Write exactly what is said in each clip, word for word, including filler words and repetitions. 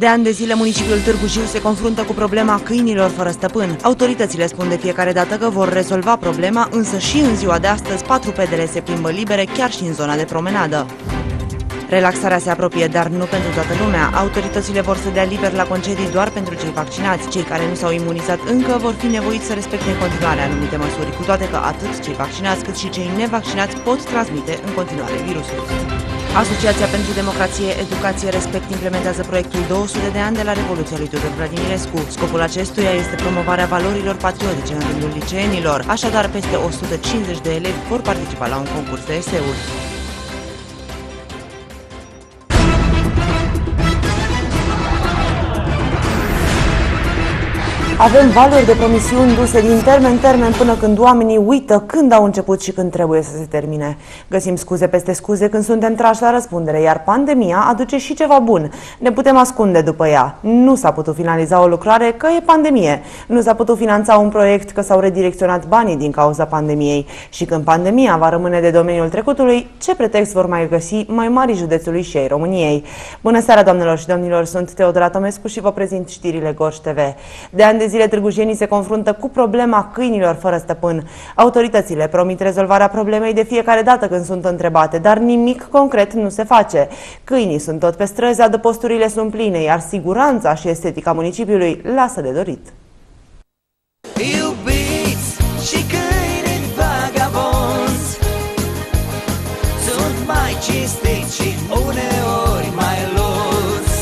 De ani de zile, municipiul Târgu Jiu se confruntă cu problema câinilor fără stăpân. Autoritățile spun de fiecare dată că vor rezolva problema, însă și în ziua de astăzi, patrupedele se plimbă libere chiar și în zona de promenadă. Relaxarea se apropie, dar nu pentru toată lumea. Autoritățile vor să dea liber la concedii doar pentru cei vaccinați. Cei care nu s-au imunizat încă vor fi nevoiți să respecte în continuare anumite măsuri, cu toate că atât cei vaccinați cât și cei nevaccinați pot transmite în continuare virusul. Asociația pentru Democrație, Educație, Respect implementează proiectul două sute de ani de la Revoluția lui Tudor Vladimirescu. Scopul acestuia este promovarea valorilor patriotice în rândul liceenilor. Așadar, peste o sută cincizeci de elevi vor participa la un concurs de eseuri. Avem valuri de promisiuni duse din termen în termen până când oamenii uită când au început și când trebuie să se termine. Găsim scuze peste scuze când suntem trași la răspundere, iar pandemia aduce și ceva bun. Ne putem ascunde după ea. Nu s-a putut finaliza o lucrare că e pandemie. Nu s-a putut finanța un proiect că s-au redirecționat banii din cauza pandemiei. Și când pandemia va rămâne de domeniul trecutului, ce pretext vor mai găsi mai mari județului și ai României? Bună seara, doamnelor și domnilor, sunt Teodora Tomescu și vă prezint știrile Gorj T V. De ani de zile, târgujenii se confruntă cu problema câinilor fără stăpân. Autoritățile promit rezolvarea problemei de fiecare dată când sunt întrebate, dar nimic concret nu se face. Câinii sunt tot pe străzi, adăposturile sunt pline, iar siguranța și estetica municipiului lasă de dorit. Iubiți și câini vagabonzi sunt mai cinstiți și uneori mai luți.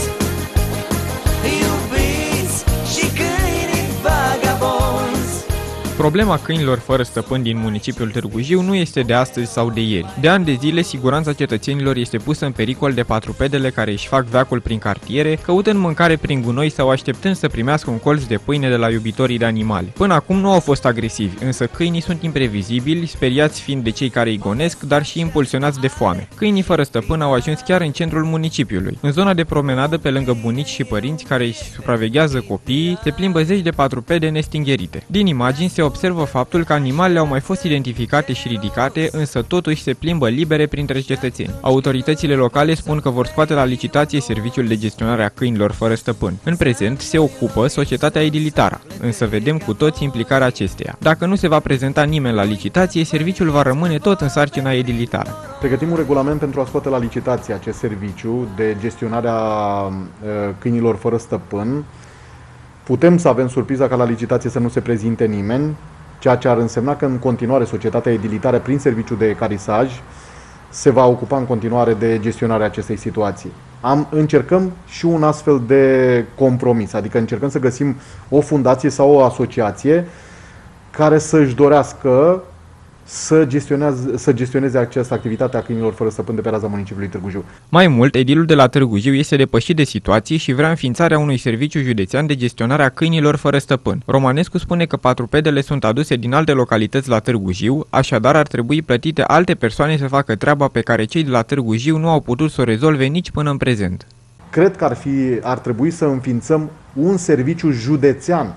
Iubiți și câini vagabonzi. Problema câinilor fără stăpân din municipiul Târgu Jiu nu este de astăzi sau de ieri. De ani de zile, siguranța cetățenilor este pusă în pericol de patrupedele care își fac veacul prin cartiere, căutând mâncare prin gunoi sau așteptând să primească un colț de pâine de la iubitorii de animale. Până acum nu au fost agresivi, însă câinii sunt imprevizibili, speriați fiind de cei care îi gonesc, dar și impulsionați de foame. Câinii fără stăpân au ajuns chiar în centrul municipiului. În zona de promenadă, pe lângă bunici și părinți care își supraveghează copiii, se plimbă zeci de patrupede nestingherite. Din imagini se observă faptul că animalele au mai fost identificate și ridicate, însă totuși se plimbă libere printre cetățeni. Autoritățile locale spun că vor scoate la licitație serviciul de gestionare a câinilor fără stăpân. În prezent se ocupă societatea Edilitara, însă vedem cu toți implicarea acesteia. Dacă nu se va prezenta nimeni la licitație, serviciul va rămâne tot în sarcina Edilitara. Pregătim un regulament pentru a scoate la licitație acest serviciu de gestionare a câinilor fără stăpân. Putem să avem surpriza ca la licitație să nu se prezinte nimeni, ceea ce ar însemna că în continuare societatea Edilitară, prin serviciul de ecarisaj, se va ocupa în continuare de gestionarea acestei situații. Am, încercăm și un astfel de compromis, adică încercăm să găsim o fundație sau o asociație care să-și dorească să gestioneze, să gestioneze această activitate a câinilor fără stăpân de pe raza municipiului Târgu Jiu. Mai mult, edilul de la Târgu Jiu este depășit de situații și vrea înființarea unui serviciu județean de gestionare a câinilor fără stăpân. Romanescu spune că patrupedele sunt aduse din alte localități la Târgu Jiu, așadar ar trebui plătite alte persoane să facă treaba pe care cei de la Târgu Jiu nu au putut să o rezolve nici până în prezent. Cred că ar, fi, ar trebui să înființăm un serviciu județean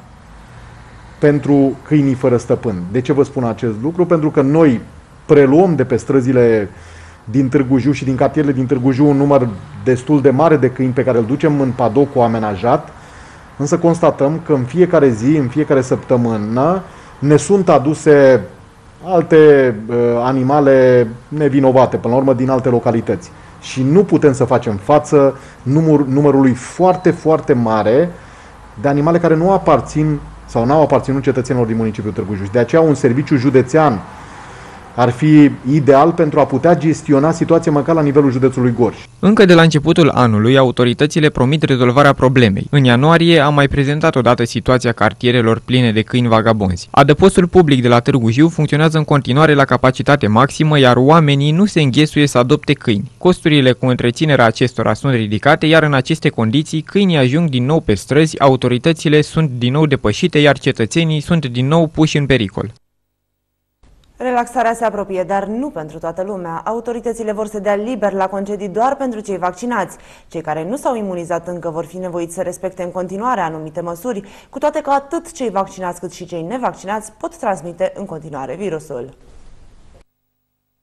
pentru câinii fără stăpân. De ce vă spun acest lucru? Pentru că noi preluăm de pe străzile din Târgu Jiu și din cartierele din Târgu Jiu un număr destul de mare de câini pe care îl ducem în padocul amenajat, însă constatăm că în fiecare zi, în fiecare săptămână, ne sunt aduse alte uh, animale nevinovate, până la urmă din alte localități. Și nu putem să facem față număr, numărului foarte, foarte mare de animale care nu aparțin sau n-au aparținut cetățenilor din municipiul Târgu Jiu. De aceea un serviciu județean ar fi ideal pentru a putea gestiona situația măcar la nivelul județului Gorj. Încă de la începutul anului, autoritățile promit rezolvarea problemei. În ianuarie am mai prezentat odată situația cartierelor pline de câini vagabonzi. Adăpostul public de la Târgu Jiu funcționează în continuare la capacitate maximă, iar oamenii nu se înghesuie să adopte câini. Costurile cu întreținerea acestora sunt ridicate, iar în aceste condiții câinii ajung din nou pe străzi, autoritățile sunt din nou depășite, iar cetățenii sunt din nou puși în pericol. Relaxarea se apropie, dar nu pentru toată lumea. Autoritățile vor să dea liber la concedii doar pentru cei vaccinați. Cei care nu s-au imunizat încă vor fi nevoiți să respecte în continuare anumite măsuri, cu toate că atât cei vaccinați cât și cei nevaccinați pot transmite în continuare virusul.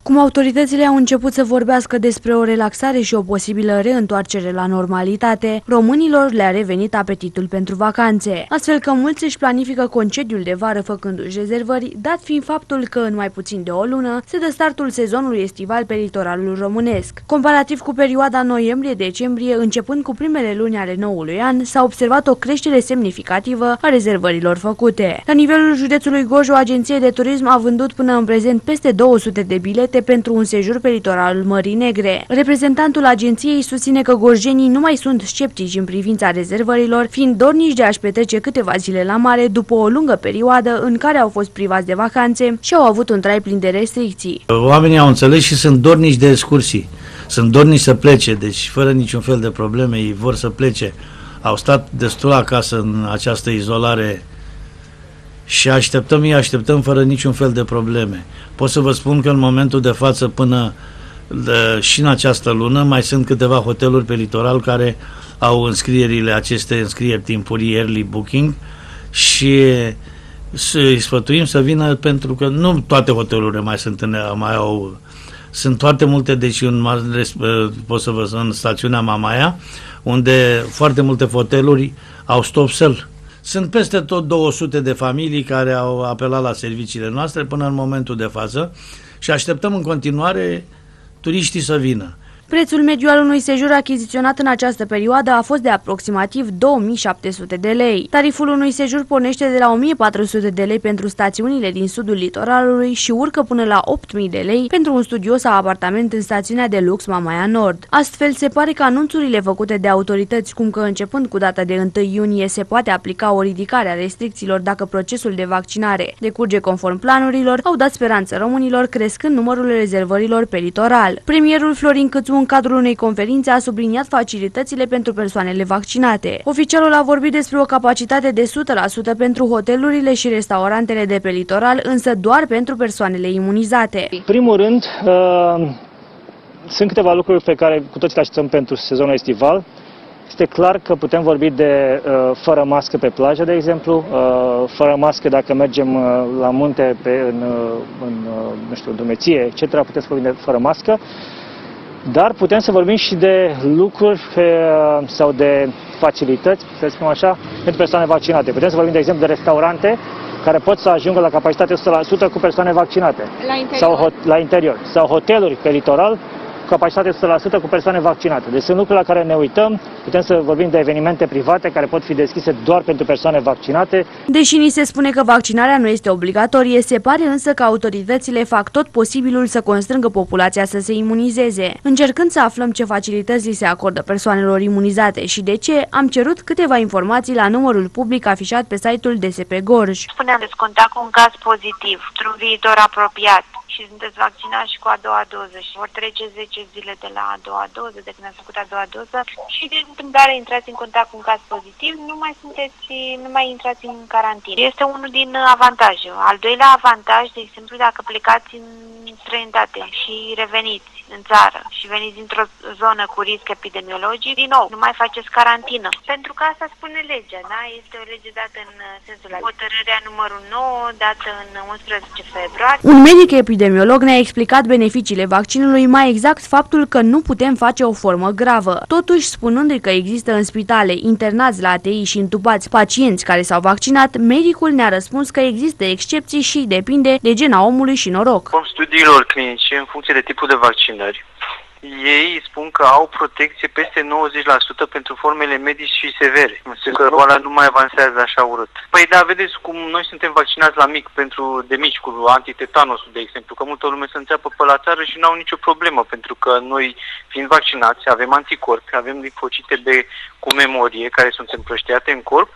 Cum autoritățile au început să vorbească despre o relaxare și o posibilă reîntoarcere la normalitate, românilor le-a revenit apetitul pentru vacanțe, astfel că mulți își planifică concediul de vară făcându-și rezervări, dat fiind faptul că în mai puțin de o lună se dă startul sezonului estival pe litoralul românesc. Comparativ cu perioada noiembrie-decembrie, începând cu primele luni ale noului an, s-a observat o creștere semnificativă a rezervărilor făcute. La nivelul județului Gorj, o agenție de turism a vândut până în prezent peste două sute de bilete pentru un sejur pe litoralul Mării Negre. Reprezentantul agenției susține că gorjenii nu mai sunt sceptici în privința rezervărilor, fiind dornici de a-și petrece câteva zile la mare după o lungă perioadă în care au fost privați de vacanțe și au avut un trai plin de restricții. Oamenii au înțeles și sunt dornici de excursii, sunt dornici să plece, deci fără niciun fel de probleme ei vor să plece. Au stat destul acasă în această izolare și așteptăm, îi așteptăm fără niciun fel de probleme. Pot să vă spun că în momentul de față, până de, și în această lună, mai sunt câteva hoteluri pe litoral care au înscrierile, aceste înscrieri timpurii, early booking, și îi sfătuim să vină, pentru că nu toate hotelurile mai sunt în, mai au, sunt foarte multe, deci în, pot să vă spun, în stațiunea Mamaia, unde foarte multe hoteluri au stop sell. Sunt peste tot două sute de familii care au apelat la serviciile noastre până în momentul de față și așteptăm în continuare turiștii să vină. Prețul mediu al unui sejur achiziționat în această perioadă a fost de aproximativ două mii șapte sute de lei. Tariful unui sejur pornește de la o mie patru sute de lei pentru stațiunile din sudul litoralului și urcă până la opt mii de lei pentru un studio sau apartament în stațiunea de lux Mamaia Nord. Astfel, se pare că anunțurile făcute de autorități, cum că începând cu data de întâi iunie se poate aplica o ridicare a restricțiilor dacă procesul de vaccinare decurge conform planurilor, au dat speranță românilor, crescând numărul rezervărilor pe litoral. Premierul Florin Cățu, în cadrul unei conferințe, a subliniat facilitățile pentru persoanele vaccinate. Oficialul a vorbit despre o capacitate de o sută la sută pentru hotelurile și restaurantele de pe litoral, însă doar pentru persoanele imunizate. În primul rând, uh, sunt câteva lucruri pe care cu toții le așteptăm pentru sezonul estival. Este clar că putem vorbi de uh, fără mască pe plajă, de exemplu, uh, fără mască dacă mergem uh, la munte, pe, în, uh, în uh, nu știu, drumeție, et cetera. Putem să vorbim de fără mască. Dar putem să vorbim și de lucruri sau de facilități, să spunem așa, pentru persoane vaccinate. Putem să vorbim, de exemplu, de restaurante care pot să ajungă la capacitate o sută la sută cu persoane vaccinate. La interior. Sau la interior. Sau hoteluri pe litoral cu capacitate o sută la sută cu persoane vaccinate. Deci sunt lucruri la care ne uităm. Putem să vorbim de evenimente private care pot fi deschise doar pentru persoane vaccinate. Deși ni se spune că vaccinarea nu este obligatorie, se pare însă că autoritățile fac tot posibilul să constrângă populația să se imunizeze. Încercând să aflăm ce facilități li se acordă persoanelor imunizate și de ce, am cerut câteva informații la numărul public afișat pe site-ul D S P Gorj. Spuneam, veți conta cu un caz pozitiv într-un viitor apropiat și sunteți vaccinați și cu a doua doză și vor trece zece zile de la a doua doză, de când ați făcut a doua doză și de întâmplare intrați în contact cu un caz pozitiv, nu mai sunteți, nu mai intrați în carantină. Este unul din avantaje. Al doilea avantaj, de exemplu, dacă plecați în străinătate și reveniți în țară și veniți dintr-o zonă cu risc epidemiologic, din nou, nu mai faceți carantină. Pentru că asta spune legea, da? Este o lege dată în sensul ăla. Hotărârea numărul nouă, dată în unsprezece februarie. Un medic epidemiolog ne-a explicat beneficiile vaccinului, mai exact faptul că nu putem face o formă gravă. Totuși, spunându-i că există în spitale, internați la A T I și întubați pacienți care s-au vaccinat, medicul ne-a răspuns că există excepții și depinde de gena omului și noroc. Conform studiilor clinice, în funcție de tipul de vaccinări, ei spun că au protecție peste nouăzeci la sută pentru formele medii și severe. Înseamnă că boala nu mai avansează așa urât. Păi da, vedeți cum noi suntem vaccinați la mic, pentru de mici, cu antitetanusul, de exemplu, că multă lume se înțeapă pe la țară și nu au nicio problemă, pentru că noi, fiind vaccinați, avem anticorpi, avem limfocite B cu memorie, care sunt împrăștiate în corp.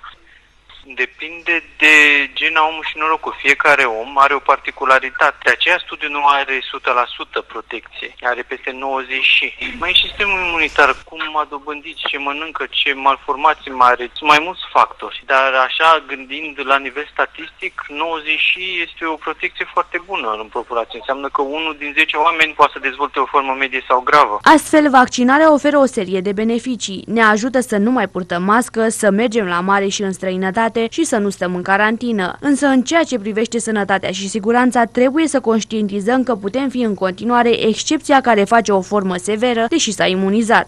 Depinde de gena omului și norocul. Fiecare om are o particularitate. De aceea studiul nu are o sută la sută protecție. Are peste nouăzeci și. Mai e sistemul imunitar, cum a dobândit, ce mănâncă, ce malformații mai are. Sunt mai mulți factori. Dar așa, gândind la nivel statistic, nouăzeci și este o protecție foarte bună în populație. Înseamnă că unul din zece oameni poate să dezvolte o formă medie sau gravă. Astfel, vaccinarea oferă o serie de beneficii. Ne ajută să nu mai purtăm mască, să mergem la mare și în străinătate, vaccinate și să nu stăm în carantină. Însă în ceea ce privește sănătatea și siguranța, trebuie să conștientizăm că putem fi în continuare excepția care face o formă severă, deși s-a imunizat.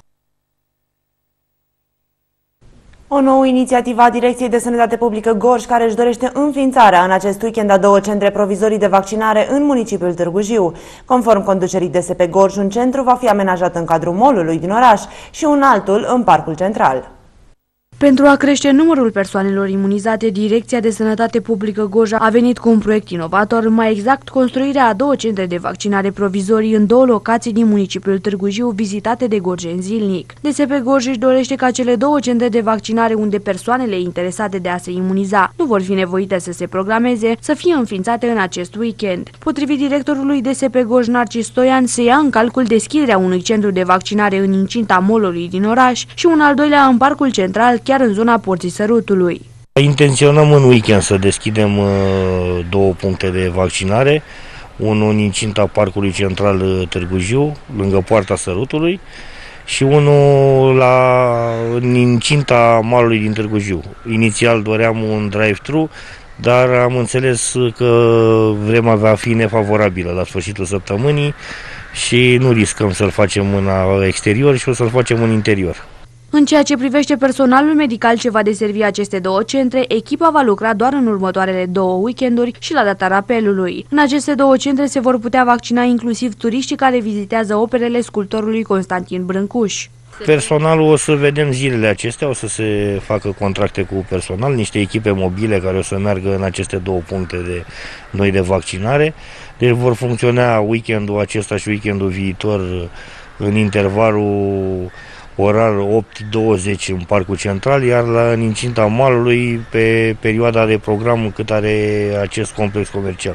O nouă inițiativă a Direcției de Sănătate Publică Gorj, care își dorește înființarea în acest weekend a două centre provizorii de vaccinare în municipiul Târgu Jiu. Conform conducerii D S P Gorj, un centru va fi amenajat în cadrul mall-ului din oraș și un altul în Parcul Central. Pentru a crește numărul persoanelor imunizate, Direcția de Sănătate Publică Gorj a venit cu un proiect inovator, mai exact construirea a două centre de vaccinare provizorii în două locații din municipiul Târgu Jiu, vizitate de gorjeni zilnic. D S P Gorj își dorește ca cele două centre de vaccinare unde persoanele interesate de a se imuniza nu vor fi nevoite să se programeze, să fie înființate în acest weekend. Potrivit directorului D S P Gorj, Narcis Stoian, se ia în calcul deschiderea unui centru de vaccinare în incinta mall-ului din oraș și un al doilea în Parcul Central, chiar în zona Porții Sărutului. Intenționăm în weekend să deschidem uh, două puncte de vaccinare, unul în incinta Parcului Central Târgu Jiu, lângă Poarta Sărutului, și unul la, în incinta malului din Târgu Jiu. Inițial doream un drive-thru, dar am înțeles că vremea va fi nefavorabilă la sfârșitul săptămânii și nu riscăm să-l facem în exterior și o să-l facem în interior. În ceea ce privește personalul medical ce va deservi aceste două centre, echipa va lucra doar în următoarele două weekenduri și la data rapelului. În aceste două centre se vor putea vaccina inclusiv turiștii care vizitează operele sculptorului Constantin Brâncuș. Personalul o să vedem zilele acestea, o să se facă contracte cu personal, niște echipe mobile care o să meargă în aceste două puncte de noi de vaccinare. Deci vor funcționa weekendul acesta și weekendul viitor în intervalul orar opt douăzeci în Parcul Central, iar la, în incinta malului pe perioada de program cât are acest complex comercial.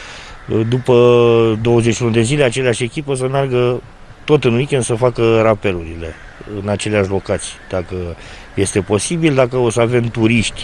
După douăzeci și unu de zile, aceleași echipă să meargă tot în weekend să facă rapelurile în aceleași locații, dacă este posibil, dacă o să avem turiști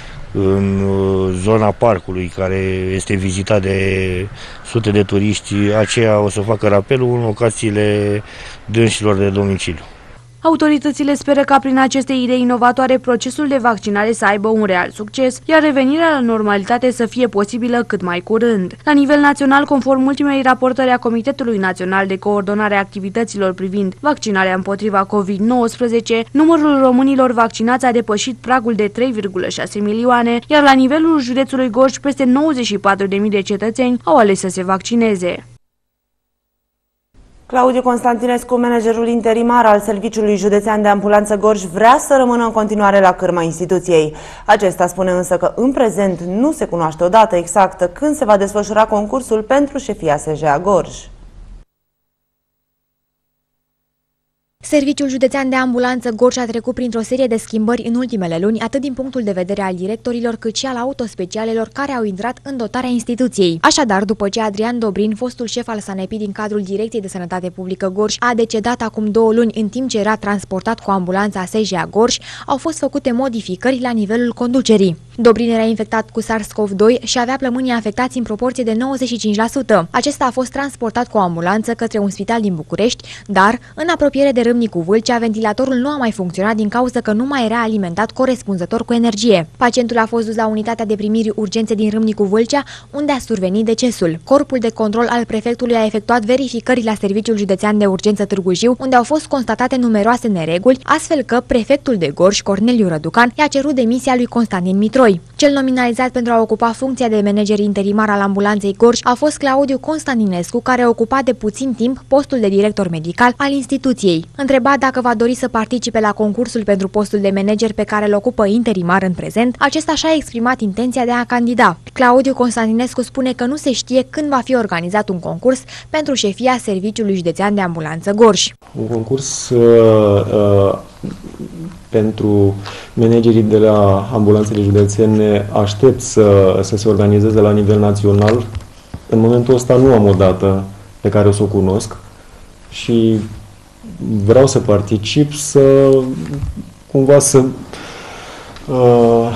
în zona parcului care este vizitat de sute de turiști, aceea o să facă rapelul în locațiile dânșilor de domiciliu. Autoritățile speră ca prin aceste idei inovatoare procesul de vaccinare să aibă un real succes, iar revenirea la normalitate să fie posibilă cât mai curând. La nivel național, conform ultimei raportări a Comitetului Național de Coordonare a Activităților privind vaccinarea împotriva COVID nouăsprezece, numărul românilor vaccinați a depășit pragul de trei virgulă șase milioane, iar la nivelul județului Gorj peste nouăzeci și patru de mii de cetățeni au ales să se vaccineze. Claudiu Constantinescu, managerul interimar al Serviciului Județean de Ambulanță Gorj, vrea să rămână în continuare la cârma instituției. Acesta spune însă că în prezent nu se cunoaște o dată exactă când se va desfășura concursul pentru șefia S J A Gorj. Serviciul Județean de Ambulanță Gorj a trecut printr-o serie de schimbări în ultimele luni, atât din punctul de vedere al directorilor, cât și al autospecialelor care au intrat în dotarea instituției. Așadar, după ce Adrian Dobrin, fostul șef al SANEPI din cadrul Direcției de Sănătate Publică Gorj, a decedat acum două luni în timp ce era transportat cu ambulanța S J A Gorj, au fost făcute modificări la nivelul conducerii. Dobrin era infectat cu SARS-CoV doi și avea plămânii afectați în proporție de nouăzeci și cinci la sută. Acesta a fost transportat cu o ambulanță către un spital din București, dar, în apropiere de Râmnicu Vâlcea, ventilatorul nu a mai funcționat din cauza că nu mai era alimentat corespunzător cu energie. Pacientul a fost dus la unitatea de primiri urgențe din Râmnicu Vâlcea, unde a survenit decesul. Corpul de control al prefectului a efectuat verificări la Serviciul Județean de Urgență Târgu Jiu, unde au fost constatate numeroase nereguli, astfel că prefectul de Gorj, Corneliu Răducan, i-a cerut demisia lui Constantin Mitroi. Cel nominalizat pentru a ocupa funcția de manager interimar al ambulanței Gorj a fost Claudiu Constantinescu, care ocupa de puțin timp postul de director medical al instituției. Întrebat dacă va dori să participe la concursul pentru postul de manager pe care îl ocupă interimar în prezent, acesta și-a exprimat intenția de a candida. Claudiu Constantinescu spune că nu se știe când va fi organizat un concurs pentru șefia Serviciului Județean de Ambulanță Gorj. Un concurs uh, uh, pentru managerii de la ambulanțele județene aștept să, să se organizeze la nivel național. În momentul ăsta nu am o dată pe care o să o cunosc și vreau să particip, să cumva să uh,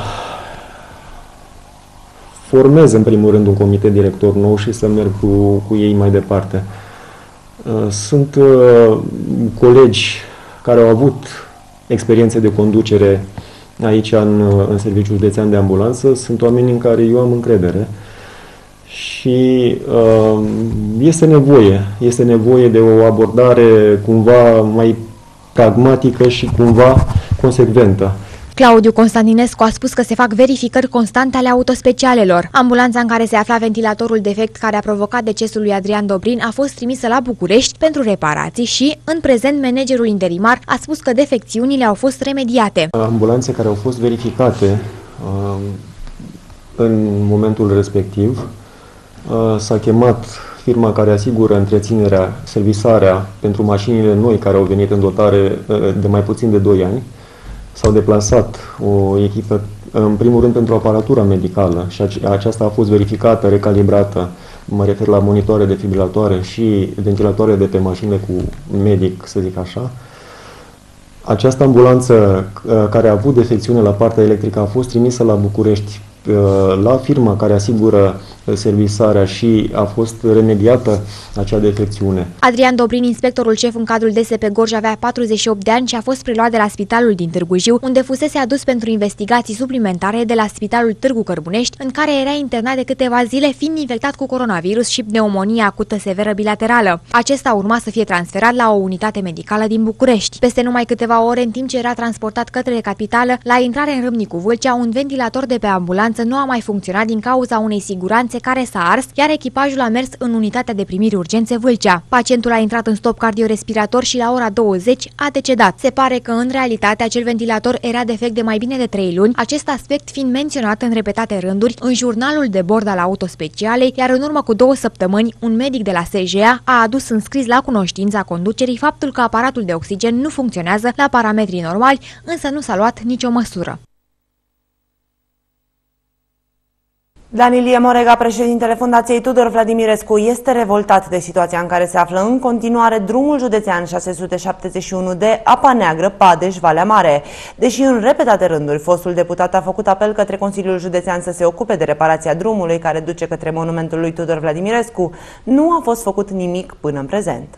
formez în primul rând un comitet director nou și să merg cu, cu ei mai departe. Uh, sunt uh, colegi care au avut experiențe de conducere aici în, în Serviciul Județean de Ambulanță. Sunt oameni în care eu am încredere și uh, este nevoie, este nevoie de o abordare cumva mai pragmatică și cumva consecventă. Claudiu Constantinescu a spus că se fac verificări constante ale autospecialelor. Ambulanța în care se afla ventilatorul defect care a provocat decesul lui Adrian Dobrin a fost trimisă la București pentru reparații și, în prezent, managerul interimar a spus că defecțiunile au fost remediate. Ambulanțe care au fost verificate uh, în momentul respectiv, uh, s-a chemat firma care asigură întreținerea, servisarea pentru mașinile noi care au venit în dotare uh, de mai puțin de doi ani. S-au deplasat o echipă, în primul rând, pentru aparatura medicală și aceasta a fost verificată, recalibrată, mă refer la monitoare defibrilatoare și ventilatoare de pe mașinile cu medic, să zic așa. Această ambulanță care a avut defecțiune la partea electrică a fost trimisă la București la firma care asigură servisarea și a fost remediată acea defecțiune. Adrian Dobrin, inspectorul șef în cadrul D S P Gorj, avea patruzeci și opt de ani și a fost preluat de la spitalul din Târgu Jiu, unde fusese adus pentru investigații suplimentare de la spitalul Târgu Cărbunăști, în care era internat de câteva zile, fiind infectat cu coronavirus și pneumonie acută severă bilaterală. Acesta urma să fie transferat la o unitate medicală din București. Peste numai câteva ore, în timp ce era transportat către capitală, la intrare în Râmnicu Vâlcea, un ventilator de pe ambulanță nu a mai funcționat din cauza unei siguranțe care s-a ars, iar echipajul a mers în unitatea de primiri urgențe Vâlcea. Pacientul a intrat în stop cardiorespirator și la ora douăzeci a decedat. Se pare că în realitate acel ventilator era defect de mai bine de trei luni, acest aspect fiind menționat în repetate rânduri în jurnalul de bord al autospecialei, iar în urmă cu două săptămâni un medic de la S J A a adus înscris la cunoștința conducerii faptul că aparatul de oxigen nu funcționează la parametrii normali, însă nu s-a luat nicio măsură. Dan Ilie Morega, președintele Fundației Tudor Vladimirescu, este revoltat de situația în care se află în continuare drumul județean șase sute șaptezeci și unu de Apa Neagră, Padeș, Valea Mare. Deși în repetate rânduri fostul deputat a făcut apel către Consiliul Județean să se ocupe de reparația drumului care duce către monumentul lui Tudor Vladimirescu, nu a fost făcut nimic până în prezent.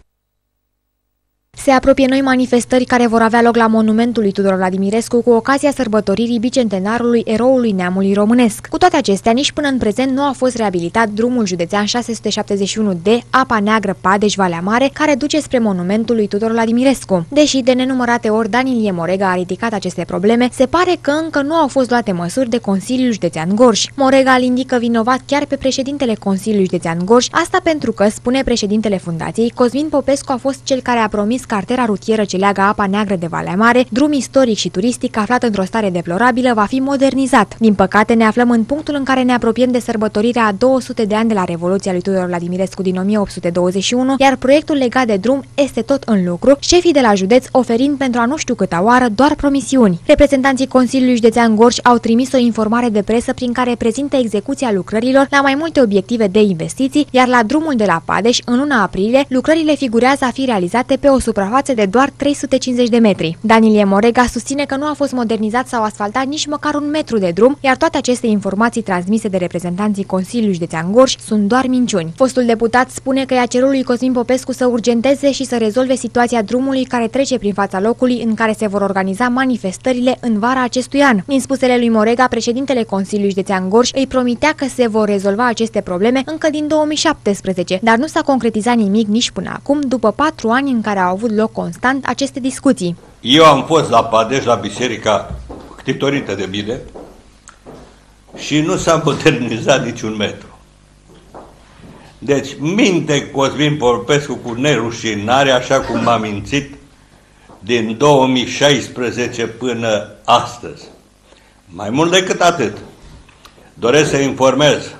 Se apropie noi manifestări care vor avea loc la monumentul lui Tudor Vladimirescu cu ocazia sărbătoririi bicentenarului eroului neamului românesc. Cu toate acestea, nici până în prezent nu a fost reabilitat drumul județean șase sute șaptezeci și unu de Apa Neagră, Padeș, Valea Mare, care duce spre monumentul lui Tudor Vladimirescu. Deși de nenumărate ori Dan Ilie Morega a ridicat aceste probleme, se pare că încă nu au fost luate măsuri de Consiliul Județean Gorj. Morega îl indică vinovat chiar pe președintele Consiliului Județean Gorj, asta pentru că, spune președintele fundației, Cosmin Popescu a fost cel care a promis cartera rutieră ce leagă Apa Neagră de Valea Mare, drum istoric și turistic aflat într-o stare deplorabilă, va fi modernizat. Din păcate, ne aflăm în punctul în care ne apropiem de sărbătorirea a două sute de ani de la Revoluția lui Tudor Vladimirescu din o mie opt sute douăzeci și unu, iar proiectul legat de drum este tot în lucru, șefii de la județ oferind pentru a nu știu câta oară doar promisiuni. Reprezentanții Consiliului Județean Gorj au trimis o informare de presă prin care prezintă execuția lucrărilor la mai multe obiective de investiții, iar la drumul de la Padeș, în luna aprilie, lucrările figurează a fi realizate pe o suprafață de doar trei sute cincizeci de metri. Dan Ilie Morega susține că nu a fost modernizat sau asfaltat nici măcar un metru de drum, iar toate aceste informații transmise de reprezentanții Consiliului Județean Gorj sunt doar minciuni. Fostul deputat spune că i-a cerut lui Cosmin Popescu să urgenteze și să rezolve situația drumului care trece prin fața locului în care se vor organiza manifestările în vara acestui an. Din spusele lui Morega, președintele Consiliului Județean Gorj îi promitea că se vor rezolva aceste probleme încă din două mii șaptesprezece, dar nu s-a concretizat nimic nici până acum, după patru ani în care au avut loc constant aceste discuții. Eu am fost la Padeș, la biserica ctitorită de bine și nu s-a modernizat niciun metru. Deci minte Cosmin Popescu cu nerușinare, așa cum m-a mințit din două mii șaisprezece până astăzi. Mai mult decât atât, doresc să informez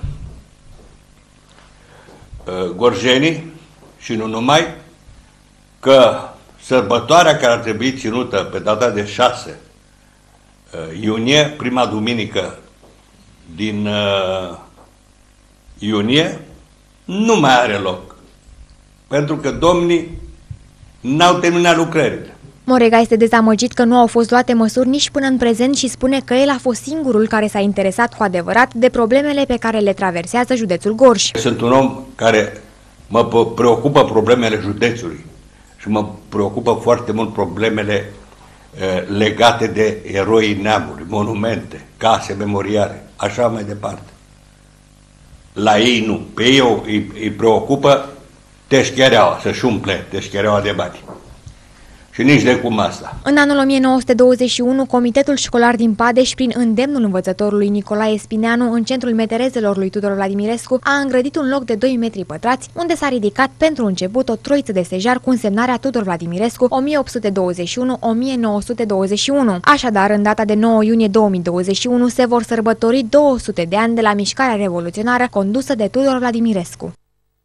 uh, gorjenii și nu numai că sărbătoarea care ar trebui ținută pe data de șase iunie, prima duminică din uh, iunie, nu mai are loc. Pentru că domnii n-au terminat lucrările. Morega este dezamăgit că nu au fost luate măsuri nici până în prezent și spune că el a fost singurul care s-a interesat cu adevărat de problemele pe care le traversează județul Gorj. Sunt un om care mă preocupă problemele județului și mă preocupă foarte mult problemele legate de eroii neamului, monumente, case memoriale, așa mai departe. La ei nu. Pe ei îi, îi preocupă teșchereaua, să-și umple teșchereaua de bani. Și nici de cum asta. În anul o mie nouă sute douăzeci și unu, Comitetul Școlar din Padeș, prin îndemnul învățătorului Nicolae Spineanu, în centrul meterezelor lui Tudor Vladimirescu, a îngrădit un loc de doi metri pătrați, unde s-a ridicat pentru început o troiță de stejar cu însemnarea Tudor Vladimirescu o mie opt sute douăzeci și unu - o mie nouă sute douăzeci și unu. Așadar, în data de nouă iunie două mii douăzeci și unu, se vor sărbători două sute de ani de la mișcarea revoluționară condusă de Tudor Vladimirescu.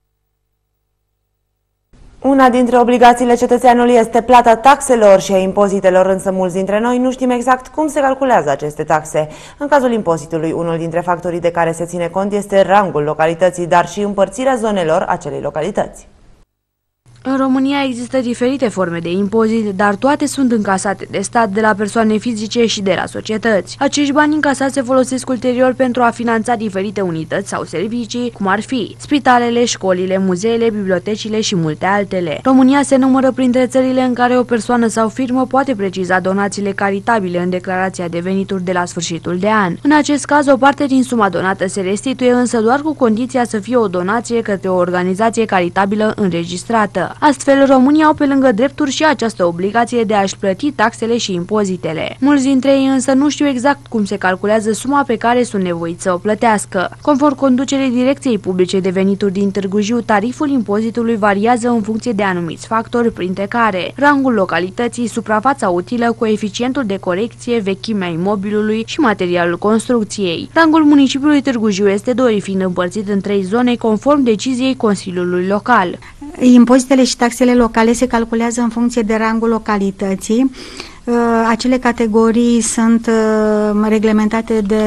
Una dintre obligațiile cetățeanului este plata taxelor și a impozitelor, însă mulți dintre noi nu știm exact cum se calculează aceste taxe. În cazul impozitului, unul dintre factorii de care se ține cont este rangul localității, dar și împărțirea zonelor acelei localități. În România există diferite forme de impozit, dar toate sunt încasate de stat, de la persoane fizice și de la societăți. Acești bani încasați se folosesc ulterior pentru a finanța diferite unități sau servicii, cum ar fi spitalele, școlile, muzeele, bibliotecile și multe altele. România se numără printre țările în care o persoană sau firmă poate preciza donațiile caritabile în declarația de venituri de la sfârșitul de an. În acest caz, o parte din suma donată se restituie, însă doar cu condiția să fie o donație către o organizație caritabilă înregistrată. Astfel, românii au pe lângă drepturi și această obligație de a-și plăti taxele și impozitele. Mulți dintre ei însă nu știu exact cum se calculează suma pe care sunt nevoiți să o plătească. Conform conducerii Direcției Publice de Venituri din Târgu Jiu, tariful impozitului variază în funcție de anumiți factori, printre care rangul localității, suprafața utilă, coeficientul de corecție, vechimea imobilului și materialul construcției. Rangul municipiului Târgu Jiu este doi, fiind împărțit în trei zone conform deciziei Consiliului Local. Impozitele și taxele locale se calculează în funcție de rangul localității. Acele categorii sunt reglementate de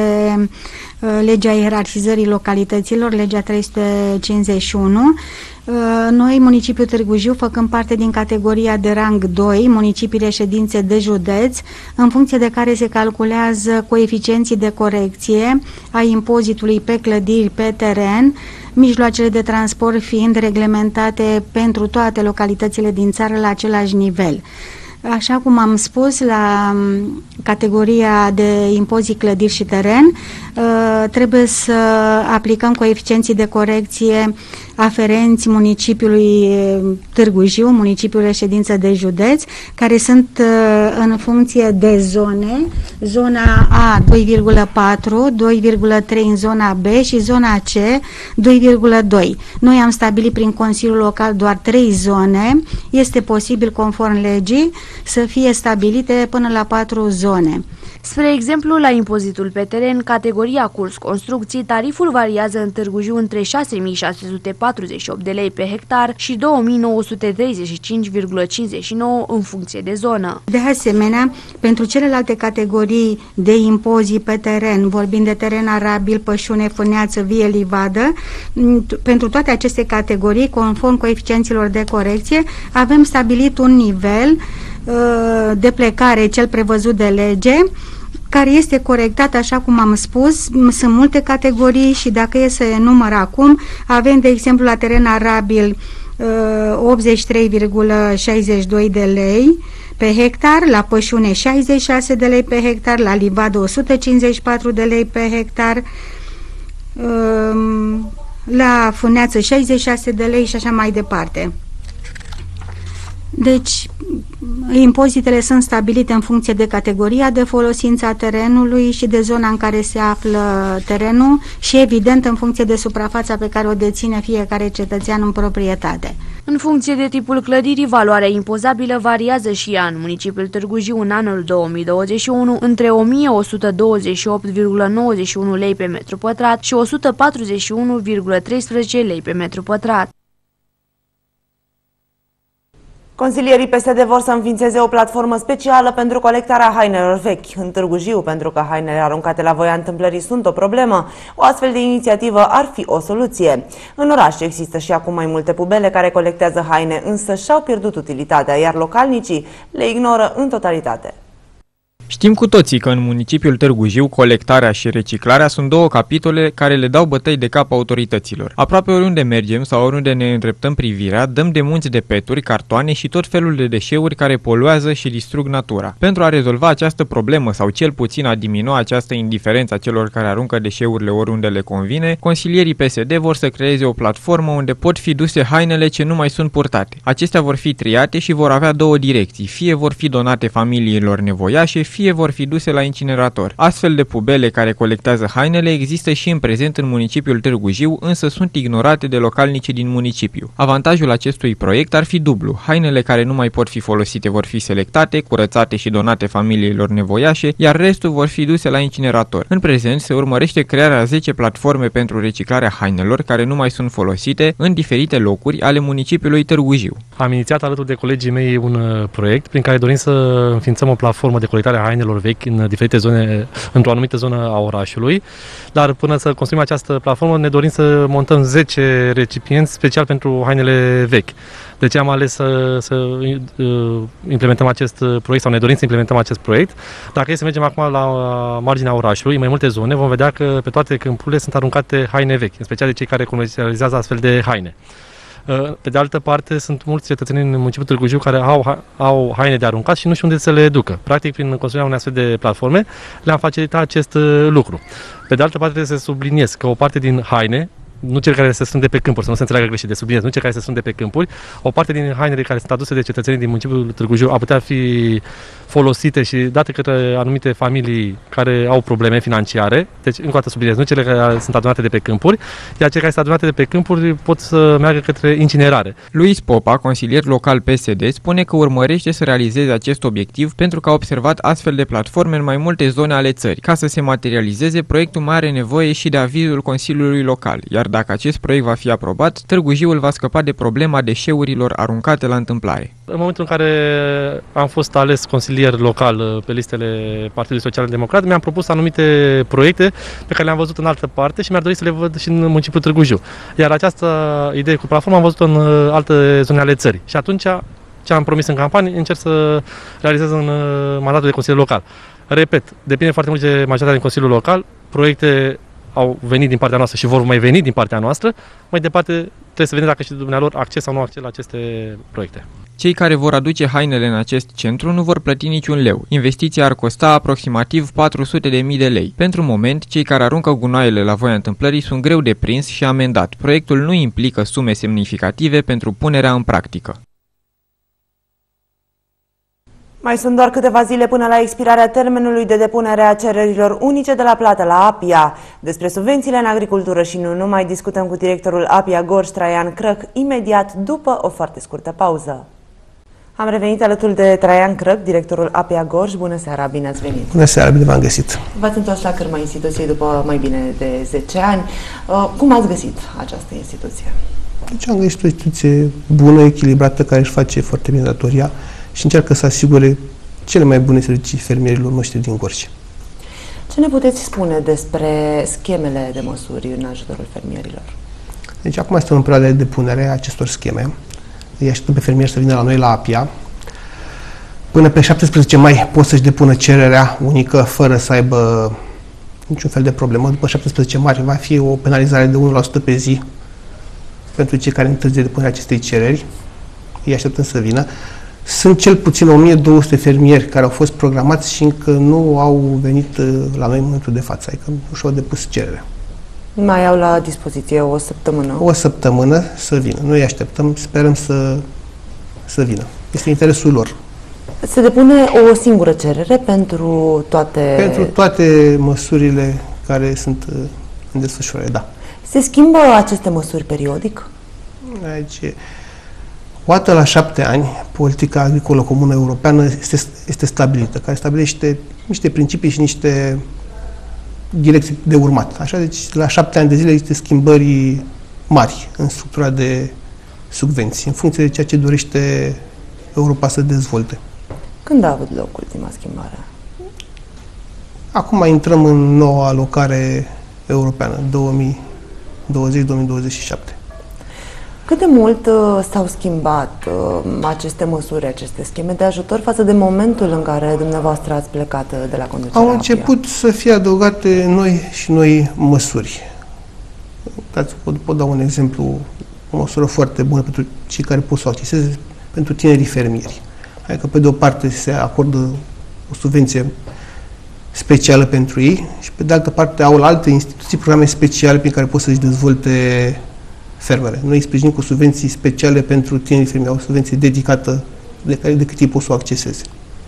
legea ierarhizării localităților, legea trei sute cincizeci și unu. Noi, municipiul Târgu Jiu, făcând parte din categoria de rang doi, municipii reședințe de județ, în funcție de care se calculează coeficienții de corecție a impozitului pe clădiri, pe teren, mijloacele de transport fiind reglementate pentru toate localitățile din țară la același nivel. Așa cum am spus, la categoria de impozit clădiri și teren, trebuie să aplicăm coeficienții de corecție aferenți municipiului Târgu Jiu, municipiul reședință de județ, care sunt în funcție de zone, zona A doi virgulă patru, doi virgulă trei în zona B și zona C doi virgulă doi. Noi am stabilit prin Consiliul Local doar trei zone, este posibil conform legii să fie stabilite până la patru zone. Spre exemplu, la impozitul pe teren, categoria curs construcții, tariful variază în Târgu Jiu între șase mii șase sute patruzeci și opt de lei pe hectar și două mii nouă sute treizeci și cinci virgulă cincizeci și nouă în funcție de zonă. De asemenea, pentru celelalte categorii de impozit pe teren, vorbind de teren arabil, pășune, fâneață, vie, livadă, pentru toate aceste categorii, conform coeficienților de corecție, avem stabilit un nivel de plecare, cel prevăzut de lege, care este corectat, așa cum am spus. Sunt multe categorii și dacă e să enumăr acum, avem, de exemplu, la teren arabil optzeci și trei virgulă șaizeci și doi de lei pe hectar, la pășune șaizeci și șase de lei pe hectar, la livadă o sută cincizeci și patru de lei pe hectar, la fâneață șaizeci și șase de lei și așa mai departe. Deci, impozitele sunt stabilite în funcție de categoria de folosință a terenului și de zona în care se află terenul și, evident, în funcție de suprafața pe care o deține fiecare cetățean în proprietate. În funcție de tipul clădirii, valoarea impozabilă variază și ea în municipiul Târgu Jiu în anul două mii douăzeci și unu între o mie o sută douăzeci și opt virgulă nouăzeci și unu lei pe metru pătrat și o sută patruzeci și unu virgulă treisprezece lei pe metru pătrat. Consilierii P S D vor să înființeze o platformă specială pentru colectarea hainelor vechi în Târgu Jiu, pentru că hainele aruncate la voia întâmplării sunt o problemă. O astfel de inițiativă ar fi o soluție. În oraș există și acum mai multe pubele care colectează haine, însă și-au pierdut utilitatea, iar localnicii le ignoră în totalitate. Știm cu toții că în municipiul Târgu Jiu colectarea și reciclarea sunt două capitole care le dau bătăi de cap autorităților. Aproape oriunde mergem sau oriunde ne îndreptăm privirea, dăm de munți de peturi, cartoane și tot felul de deșeuri care poluează și distrug natura. Pentru a rezolva această problemă sau cel puțin a diminua această indiferență a celor care aruncă deșeurile oriunde le convine, consilierii P S D vor să creeze o platformă unde pot fi duse hainele ce nu mai sunt purtate. Acestea vor fi triate și vor avea două direcții, fie vor fi donate familiilor nevoiașe, fie vor fi duse la incinerator. Astfel de pubele care colectează hainele există și în prezent în municipiul Târgu Jiu, însă sunt ignorate de localnicii din municipiu. Avantajul acestui proiect ar fi dublu. Hainele care nu mai pot fi folosite vor fi selectate, curățate și donate familiilor nevoiașe, iar restul vor fi duse la incinerator. În prezent se urmărește crearea zece platforme pentru reciclarea hainelor care nu mai sunt folosite în diferite locuri ale municipiului Târgu Jiu. Am inițiat alături de colegii mei un proiect prin care dorim să înființăm o platformă de colectare a hainelor vechi în diferite zone, într-o anumită zonă a orașului, dar până să construim această platformă ne dorim să montăm zece recipienți special pentru hainele vechi. De ce am ales să, să uh, implementăm acest proiect sau ne dorim să implementăm acest proiect? Dacă e să mergem acum la marginea orașului, în mai multe zone, vom vedea că pe toate câmpurile sunt aruncate haine vechi, în special de cei care comercializează astfel de haine. Pe de altă parte, sunt mulți cetățeni în municipiul Târgu Jiu care au, au haine de aruncat și nu știu unde să le ducă. Practic, prin construirea unei astfel de platforme, le-am facilitat acest lucru. Pe de altă parte, trebuie să subliniez că o parte din haine, nu cele care se sunt de pe câmpuri, să nu se înțeleagă greșit, de subliniez, nu cele care se sunt de pe câmpuri, o parte din hainele care sunt aduse de cetățenii din municipiul Târgu Jiu ar putea fi folosite și date către anumite familii care au probleme financiare, deci încă o dată subliniez, nu cele care sunt adunate de pe câmpuri, iar cele care sunt adunate de pe câmpuri pot să meargă către incinerare. Luis Popa, consilier local P S D, spune că urmărește să realizeze acest obiectiv pentru că a observat astfel de platforme în mai multe zone ale țării. Ca să se materializeze, proiectul mai are nevoie și de avizul Consiliului Local, iar dacă acest proiect va fi aprobat, Târgu Jiul va scăpa de problema deșeurilor aruncate la întâmplare. În momentul în care am fost ales consilier local pe listele Partidului Social Democrat, mi-am propus anumite proiecte pe care le-am văzut în altă parte și mi-ar dori să le văd și în municipiul Târgu Jiu. Iar această idee cu platforma am văzut-o în alte zone ale țării. Și atunci, ce am promis în campanie, încerc să realizez în mandatul de consilier local. Repet, depinde foarte mult de majoritatea din Consiliul Local, proiecte au venit din partea noastră și vor mai veni din partea noastră, mai departe trebuie să vedem dacă și dumnealor acces sau nu acces la aceste proiecte. Cei care vor aduce hainele în acest centru nu vor plăti niciun leu. Investiția ar costa aproximativ patru sute de mii de lei. Pentru moment, cei care aruncă gunoaiele la voia întâmplării sunt greu de prins și amendat. Proiectul nu implică sume semnificative pentru punerea în practică. Mai sunt doar câteva zile până la expirarea termenului de depunere a cererilor unice de la plată la APIA. Despre subvențiile în agricultură și nu numai discutăm cu directorul APIA Gorj, Traian Crăc, imediat după o foarte scurtă pauză. Am revenit alături de Traian Crăc, directorul APIA Gorj. Bună seara, bine ați venit! Bună seara, bine v-am găsit! V-ați întors la cârma instituției după mai bine de zece ani. Cum ați găsit această instituție? Deci am găsit o instituție bună, echilibrată, care își face foarte bine datoria și încearcă să asigure cele mai bune servicii fermierilor noștri din Gorj. Ce ne puteți spune despre schemele de măsuri în ajutorul fermierilor? Deci acum este în perioada de depunere a acestor scheme. Îi așteptăm pe fermieri să vină la noi la APIA. Până pe șaptesprezece mai pot să-și depună cererea unică fără să aibă niciun fel de problemă. După șaptesprezece mai va fi o penalizare de unu la sută pe zi pentru cei care întârzie depunerea acestei cereri. Îi așteptăm să vină. Sunt cel puțin o mie două sute fermieri care au fost programați și încă nu au venit la noi în momentul de față, adică nu și-au depus cererea. Mai au la dispoziție o săptămână? O săptămână să vină. Noi îi așteptăm, sperăm să, să vină. Este interesul lor. Se depune o singură cerere pentru toate... Pentru toate măsurile care sunt în desfășurare, da. Se schimbă aceste măsuri periodic? Aici, o dată la șapte ani, politica agricolă comună europeană este, este stabilită, care stabilește niște principii și niște direcții de urmat. Așa, deci la șapte ani de zile există schimbări mari în structura de subvenții, în funcție de ceea ce dorește Europa să dezvolte. Când a avut loc ultima schimbare? Acum intrăm în noua alocare europeană, două mii douăzeci două mii douăzeci și șapte. Cât de mult uh, s-au schimbat uh, aceste măsuri, aceste scheme de ajutor față de momentul în care dumneavoastră ați plecat uh, de la conducerea Au început A P I A? Să fie adăugate noi și noi măsuri. Dați, pot, pot da un exemplu, o măsură foarte bună pentru cei care pot să o acceseze, pentru tinerii fermieri. Adică, pe de o parte, se acordă o subvenție specială pentru ei și, pe de altă parte, au alte instituții, programe speciale prin care pot să-și dezvolte fermele. Noi îi sprijinim cu subvenții speciale pentru tinerii fermieri, o subvenție dedicată de care de cât ei pot să o acceseze.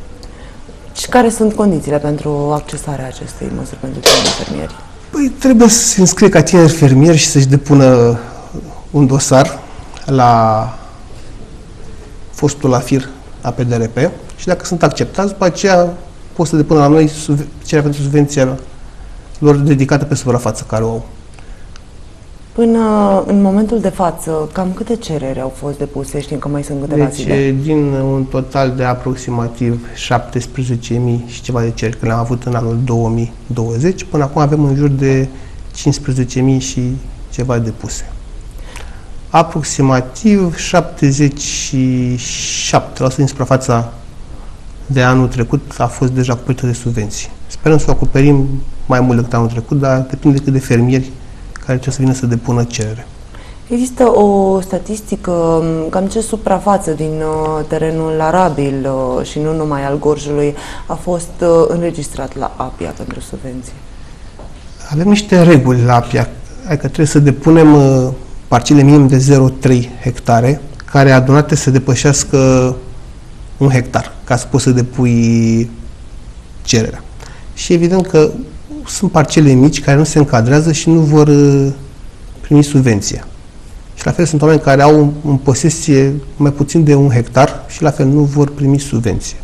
Și care sunt condițiile pentru accesarea acestei măsuri pentru tinerii fermieri? Păi, trebuie să se înscrie ca tineri fermieri și să-și depună un dosar la fostul la fir A P D R P și dacă sunt acceptați, după aceea pot să depună la noi cererea pentru subvenția lor dedicată pe suprafață care o au. Până în momentul de față, cam câte cereri au fost depuse? Știm că mai sunt câteva deci, zile. din un total de aproximativ șaptesprezece mii și ceva de cereri, că le-am avut în anul două mii douăzeci, până acum avem în jur de cincisprezece mii și ceva depuse. Aproximativ șaptezeci și șapte la sută din suprafața de anul trecut a fost deja acoperită de subvenții. Sperăm să o acoperim mai mult decât anul trecut, dar depinde cât de fermieri care trebuie să vină să depună cerere. Există o statistică, cam ce suprafață din terenul arabil și nu numai al Gorjului a fost înregistrat la A P I A pentru subvenții? Avem niște reguli la A P I A, adică trebuie să depunem parcele minim de zero virgulă trei hectare, care adunate să depășească un hectar, ca să poți să depui cererea. Și evident că sunt parcele mici care nu se încadrează și nu vor primi subvenția. Și la fel sunt oameni care au în posesie mai puțin de un hectar și la fel nu vor primi subvenție.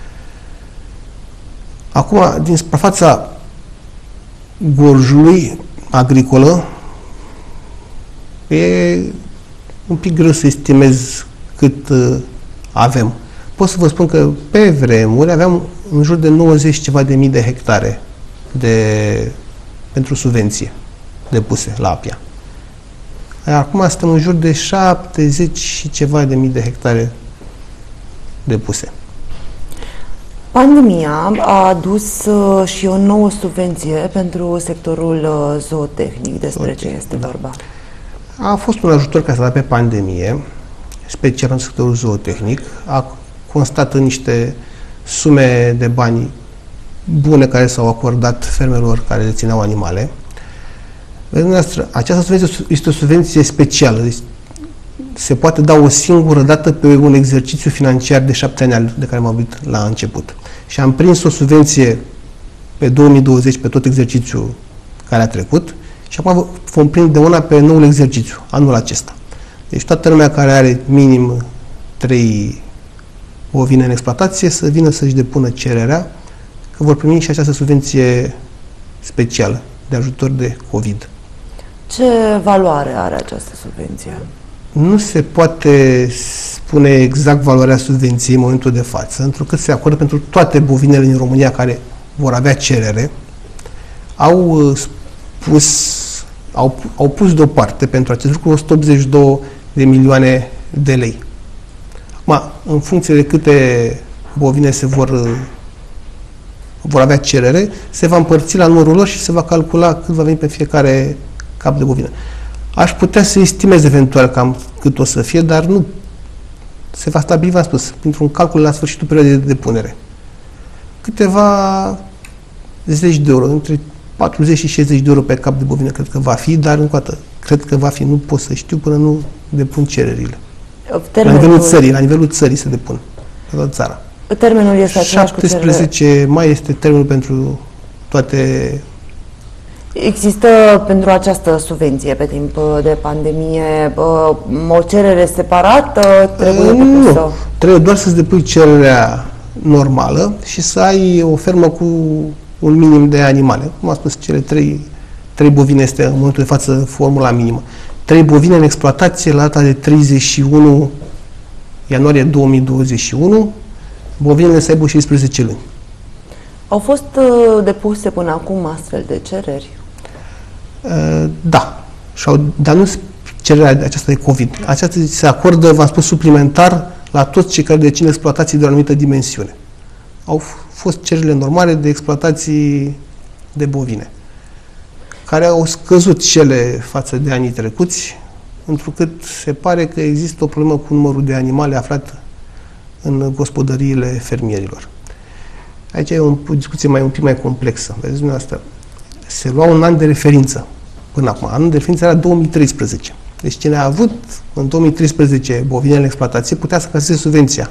Acum, din suprafața Gorjului agricolă, e un pic greu să estimez cât uh, avem. Pot să vă spun că pe vremuri aveam în jur de nouăzeci ceva de mii de hectare de, pentru subvenție depuse la A P I A. Acum suntem în jur de șaptezeci și ceva de mii de hectare depuse. Pandemia a adus uh, și o nouă subvenție pentru sectorul uh, zootehnic. Despre Zootehnic, ce este da. vorba? A fost un ajutor care s-a dat pe pandemie, special în sectorul zootehnic. A constat în niște sume de bani bune care s-au acordat fermelor care dețineau animale. Această subvenție este o subvenție specială. Deci se poate da o singură dată pe un exercițiu financiar de șapte ani de care am vorbit la început. Și am prins o subvenție pe două mii douăzeci pe tot exercițiul care a trecut și acum vom prinde una pe noul exercițiu, anul acesta. Deci toată lumea care are minim trei bovine în exploatație să vină să-și depună cererea, că vor primi și această subvenție specială de ajutor de COVID. Ce valoare are această subvenție? Nu se poate spune exact valoarea subvenției în momentul de față, pentru că se acordă pentru toate bovinele din România care vor avea cerere. Au pus, au, au pus deoparte pentru acest lucru o sută optzeci și două de milioane de lei. Acum, în funcție de câte bovine se vor, vor avea cerere, se va împărți la numărul lor și se va calcula cât va veni pe fiecare cap de bovină. Aș putea să estimez eventual cam cât o să fie, dar nu se va stabili, v-am spus, printr-un calcul la sfârșitul perioadei de depunere. Câteva zeci de euro, între patruzeci și șaizeci de euro pe cap de bovină, cred că va fi, dar încă o dată, cred că va fi, nu pot să știu până nu depun cererile. Termenul... La nivelul țării, la nivelul țării se depun, pe toată țara. Termenul este același cu șaptesprezece mai este termenul pentru toate. Există pentru această subvenție pe timp de pandemie o cerere separată? Trebuie nu, depusă? Trebuie doar să-ți depui cererea normală și să ai o fermă cu un minim de animale. Cum am spus, cele trei, trei bovine este în momentul de față formula minimă. Trei bovine în exploatație la data de treizeci și unu ianuarie două mii douăzeci și unu, bovinele să aibă șaisprezece luni. Au fost uh, depuse până acum astfel de cereri? Uh, da, Și-au, dar nu cererea aceasta de COVID. Aceasta se acordă, v-am spus, suplimentar la toți cei care dețin exploatații de o anumită dimensiune. Au fost cererile normale de exploatații de bovine, care au scăzut cele față de anii trecuți, întrucât se pare că există o problemă cu numărul de animale aflate în gospodăriile fermierilor. Aici e o discuție mai, un pic mai complexă. Vedeți dumneavoastră, se lua un an de referință până acum. Anul de referință era două mii treisprezece. Deci cine a avut în două mii treisprezece bovine în exploatație putea să caseze subvenția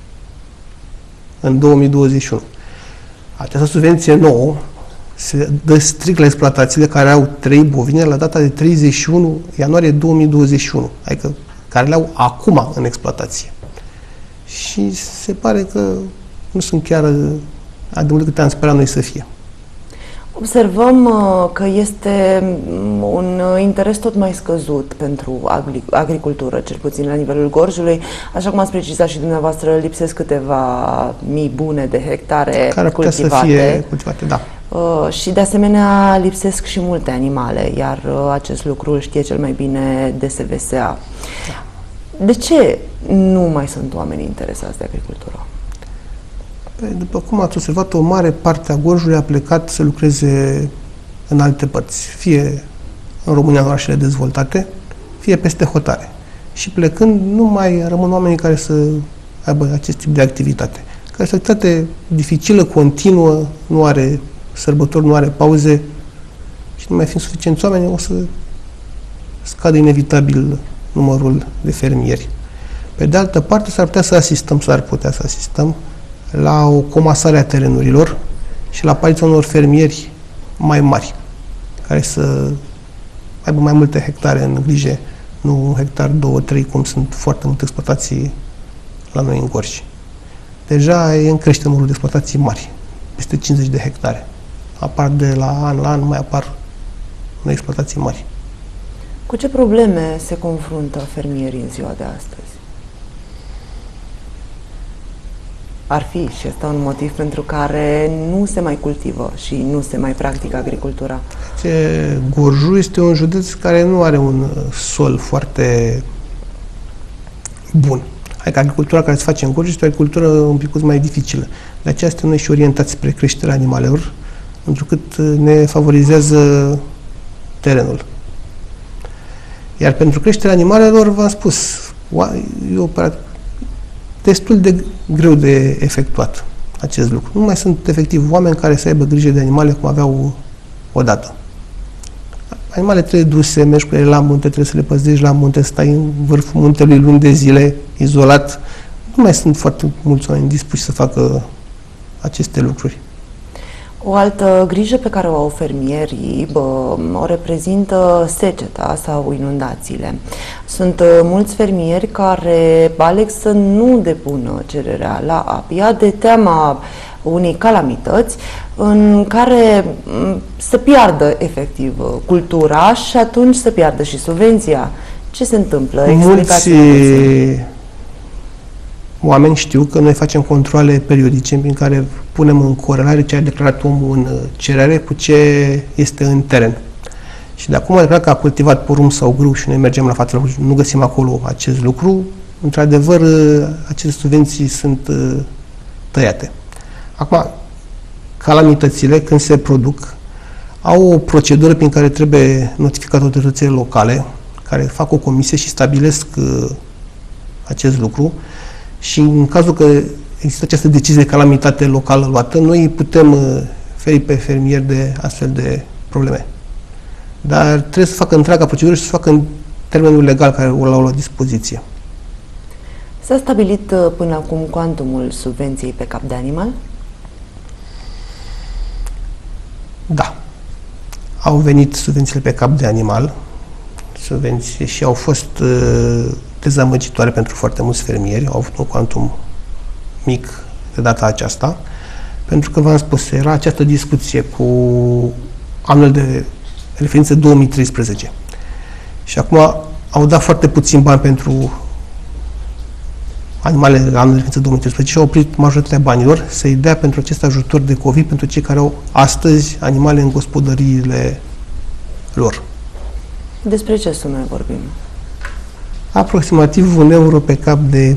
în două mii douăzeci și unu. Această subvenție nouă se dă strict la exploatațiile care au trei bovine la data de treizeci și unu ianuarie două mii douăzeci și unu, adică care le au acum în exploatație. Și se pare că nu sunt chiar atât de mult cât am sperat noi să fie. Observăm uh, că este un interes tot mai scăzut pentru agricultură, cel puțin la nivelul Gorjului. Așa cum ați precizat și dumneavoastră, lipsesc câteva mii bune de hectare care cultivate. Să fie cultivate, da. Uh, și de asemenea lipsesc și multe animale, iar uh, acest lucru îl știe cel mai bine D S V S A. De ce nu mai sunt oameni interesați de agricultură? După cum ați observat, o mare parte a Gorjului a plecat să lucreze în alte părți, fie în România, în orașele dezvoltate, fie peste hotare. Și plecând, nu mai rămân oamenii care să aibă acest tip de activitate. Care este o activitate dificilă, continuă, nu are sărbători, nu are pauze și nu mai fiind suficienți oameni, o să scadă inevitabil numărul de fermieri. Pe de altă parte, s-ar putea să asistăm, s-ar putea să asistăm la o comasare a terenurilor și la apariția unor fermieri mai mari, care să aibă mai multe hectare în grijă, nu un hectar, două, trei, cum sunt foarte multe exploatații la noi în Gorj. Deja e în creștere numărul de exploatații mari, peste cincizeci de hectare. Apar de la an la an, mai apar noi exploatații mari. Cu ce probleme se confruntă fermierii în ziua de astăzi? Ar fi și este un motiv pentru care nu se mai cultivă și nu se mai practică agricultura. Gorjul este un județ care nu are un sol foarte bun. Adică agricultura care se face în Gorj este o agricultură un pic mai dificilă. De aceea suntem noi și orientați spre creșterea animalelor, întrucât ne favorizează terenul. Iar pentru creșterea animalelor, v-am spus, e o destul de greu de efectuat acest lucru. Nu mai sunt efectiv oameni care să aibă grijă de animale cum aveau odată. Animale trebuie duse, mergi cu ele la munte, trebuie să le păzești la munte, stai în vârful muntelui luni de zile, izolat. Nu mai sunt foarte mulți oameni dispuși să facă aceste lucruri. O altă grijă pe care o au fermierii bă, o reprezintă seceta sau inundațiile. Sunt uh, mulți fermieri care aleg să nu depună cererea la APIA de teama unei calamități în care m, să piardă efectiv cultura și atunci să piardă și subvenția. Ce se întâmplă? Mulți oameni știu că noi facem controale periodice prin care punem în corelare ce a declarat omul în cerere cu ce este în teren. Și de acum a declarat că a cultivat porumb sau grâu și noi mergem la fața locului, nu găsim acolo acest lucru, într-adevăr aceste subvenții sunt tăiate. Acum, calamitățile, când se produc, au o procedură prin care trebuie notificate autoritățile locale, care fac o comisie și stabilesc acest lucru. Și în cazul că există această decizie de calamitate locală luată, noi putem feri pe fermieri de astfel de probleme. Dar trebuie să facă întreaga procedură și să facă în termenul legal care o au la dispoziție. S-a stabilit până acum cuantumul subvenției pe cap de animal? Da. Au venit subvențiile pe cap de animal, subvenții și au fost uh, dezamăgitoare pentru foarte mulți fermieri, au avut un cuantum mic de data aceasta, pentru că v-am spus, era această discuție cu anul de referință două mii treisprezece. Și acum au dat foarte puțin bani pentru animale anul de referință două mii treisprezece și au oprit majoritatea banilor să-i dea pentru acest ajutor de COVID pentru cei care au astăzi animale în gospodăriile lor. Despre ce sume vorbim? Aproximativ un euro pe cap de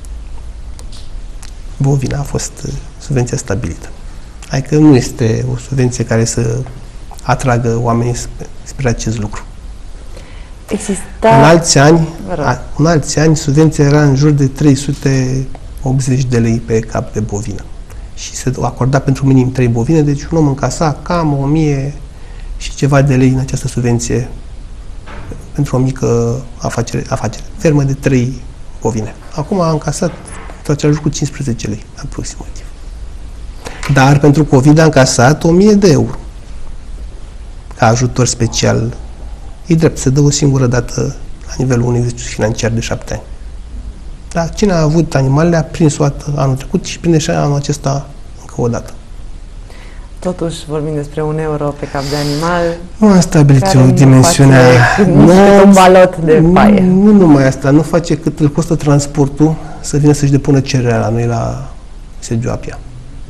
bovină a fost subvenția stabilită. Adică nu este o subvenție care să atragă oamenii spre acest lucru. Exista... În alți ani, a, în alți ani, subvenția era în jur de trei sute optzeci de lei pe cap de bovină. Și se acorda pentru minim trei bovine, deci un om încasa cam o mie și ceva de lei în această subvenție pentru o mică afacere, afacere fermă de trei bovine. Acum a încasat același cu cincisprezece lei, aproximativ. Dar pentru COVID a încasat o mie de euro ca ajutor special. E drept, se dă o singură dată la nivelul unui exercițiu financiar de șapte ani. Dar cine a avut animalele a prins-o anul trecut și prinde și anul acesta încă o dată. Totuși vorbim despre un euro pe cap de animal. Nu a stabilit o dimensiune. Nu un balot de paie. Nu, nu numai asta, nu face cât îl costă transportul să vină să-și depună cererea la noi la sediul Apia.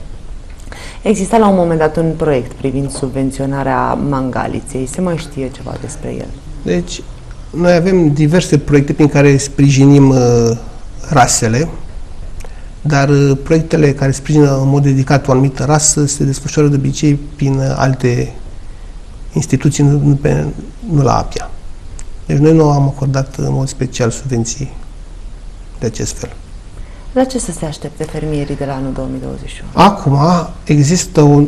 Exista la un moment dat un proiect privind subvenționarea mangaliței. Se mai știe ceva despre el? Deci, noi avem diverse proiecte prin care sprijinim uh, rasele, dar uh, proiectele care sprijină în mod dedicat o anumită rasă se desfășoară de obicei prin uh, alte instituții, nu, nu, pe, nu la Apia. Deci noi nu am acordat în mod special subvenții de acest fel. La ce să se aștepte fermierii de la anul două mii douăzeci și unu? Acum există un,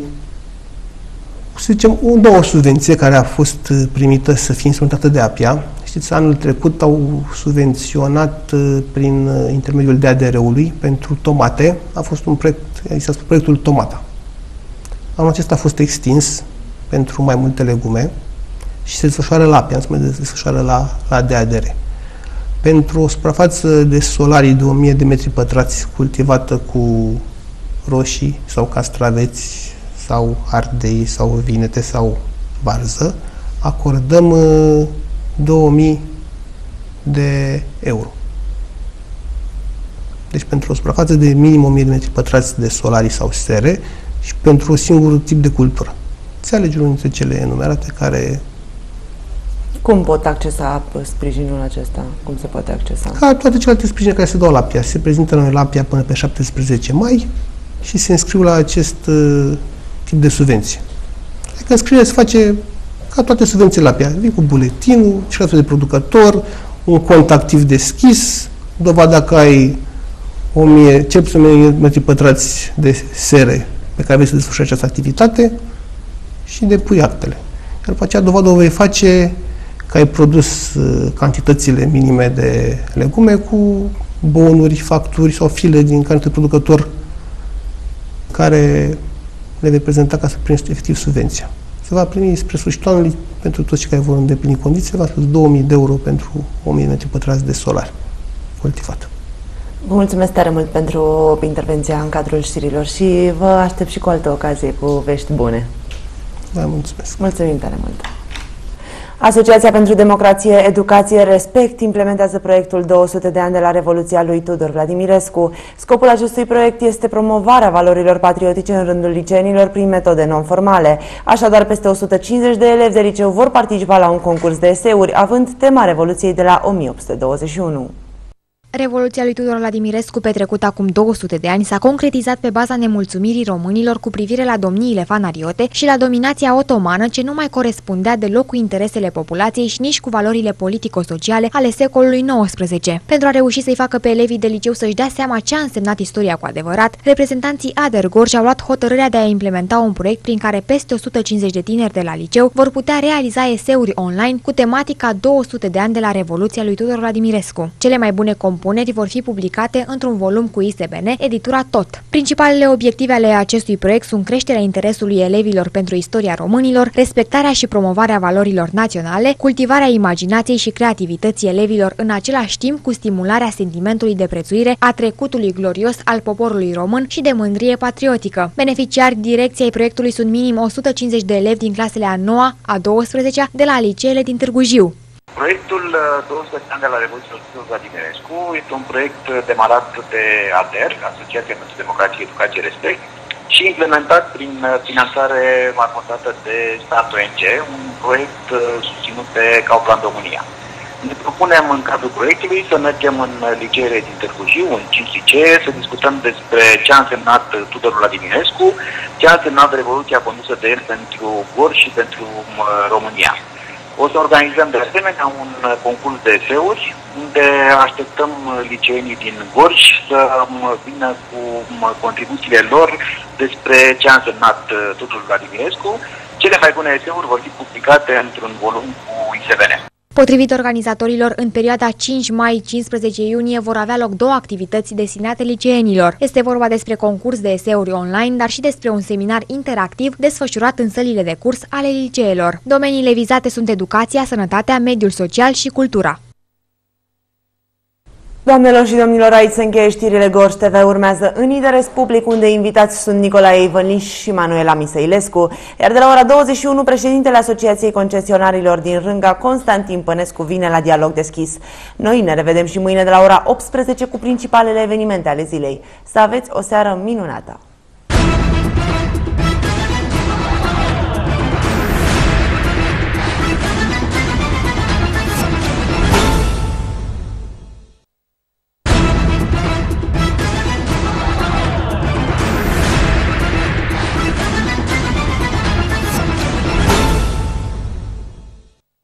să zicem, o două subvenție care a fost primită să fie instrumentată de Apia. Știți, anul trecut au subvenționat prin intermediul D A D R-ului pentru tomate. A fost un proiect, există proiectul Tomata. Anul acesta a fost extins pentru mai multe legume și se desfășoară la Apia, se desfășoară la, la D A D R. Pentru o suprafață de solarii de o mie de metri pătrați cultivată cu roșii sau castraveți sau ardei sau vinete sau varză, acordăm două mii de euro. Deci pentru o suprafață de minim o mie de metri pătrați de solarii sau sere și pentru un singur tip de cultură. Se alege unul dintre cele enumerate care... Cum pot accesa sprijinul acesta? Cum se poate accesa? Ca toate celelalte sprijine care se dau la Apia. Se prezintă la noi la Apia până pe șaptesprezece mai și se înscriu la acest uh, tip de subvenție. Adică înscrierea se face ca toate subvențiile la Apia. Vii cu buletinul, certificatul de producător, un cont activ deschis, dovada că ai o mie, cel puțin o mie metri pătrați de sere pe care vei să desfășori această activitate și depui actele. Iar după aceea dovada o vei face că ai produs uh, cantitățile minime de legume cu bonuri, facturi sau file din calitate producător care le vei prezenta ca să primești efectiv subvenția. Se va primi spre sfârșitul anului pentru toți cei care vor îndeplini condiții, va fi două mii de euro pentru o mie de metri pătrați de solar cultivat. Vă mulțumesc tare mult pentru intervenția în cadrul știrilor și vă aștept și cu altă ocazie cu vești bune. Vă mulțumesc. Mulțumim tare mult. Asociația pentru Democrație, Educație, Respect implementează proiectul două sute de ani de la Revoluția lui Tudor Vladimirescu. Scopul acestui proiect este promovarea valorilor patriotice în rândul liceenilor prin metode non-formale. Așadar, peste o sută cincizeci de elevi de liceu vor participa la un concurs de eseuri, având tema Revoluției de la o mie opt sute douăzeci și unu. Revoluția lui Tudor Vladimirescu, petrecută acum două sute de ani, s-a concretizat pe baza nemulțumirii românilor cu privire la domniile fanariote și la dominația otomană, ce nu mai corespundea deloc cu interesele populației și nici cu valorile politico-sociale ale secolului nouăsprezece. Pentru a reuși să-i facă pe elevii de liceu să-și dea seama ce a însemnat istoria cu adevărat, reprezentanții Adergorj au luat hotărârea de a implementa un proiect prin care peste o sută cincizeci de tineri de la liceu vor putea realiza eseuri online cu tematica două sute de ani de la Revoluția lui Tudor Vladimirescu. Cele mai bune compuneri vor fi publicate într-un volum cu I S B N, editura Tot. Principalele obiective ale acestui proiect sunt creșterea interesului elevilor pentru istoria românilor, respectarea și promovarea valorilor naționale, cultivarea imaginației și creativității elevilor, în același timp cu stimularea sentimentului de prețuire a trecutului glorios al poporului român și de mândrie patriotică. Beneficiari direcției proiectului sunt minim o sută cincizeci de elevi din clasele a noua, a douăsprezecea de la liceele din Târgu Jiu. Proiectul două sute de ani de la Revoluția lui Tudor Vladimirescu este un proiect demarat de ADER, Asociația pentru Democrație, Educație, Respect, și implementat prin finanțare marmotată de stat O N G, un proiect susținut de Kaufland România. Ne propunem în cadrul proiectului să mergem în liceele din Târgu Jiu, în cinci licee, să discutăm despre ce a însemnat Tudor Vladimirescu, ce a însemnat Revoluția condusă de el pentru Gorj și pentru România. O să organizăm de asemenea un concurs de eseuri, unde așteptăm liceenii din Gorj să vină cu contribuțiile lor despre ce a însemnat Tudor Vladimirescu. Cele mai bune eseuri vor fi publicate într-un volum cu I S B N. Potrivit organizatorilor, în perioada cinci mai - cincisprezece iunie vor avea loc două activități destinate liceenilor. Este vorba despre concurs de eseuri online, dar și despre un seminar interactiv desfășurat în sălile de curs ale liceelor. Domeniile vizate sunt educația, sănătatea, mediul social și cultura. Doamnelor și domnilor, aici se încheie știrile Gorj T V. Urmează în Interes Public, unde invitați sunt Nicolae Ivănliș și Manuela Misăilescu. Iar de la ora douăzeci și unu, președintele Asociației Concesionarilor din Rânga, Constantin Pănescu, vine la dialog deschis. Noi ne revedem și mâine de la ora optsprezece cu principalele evenimente ale zilei. Să aveți o seară minunată!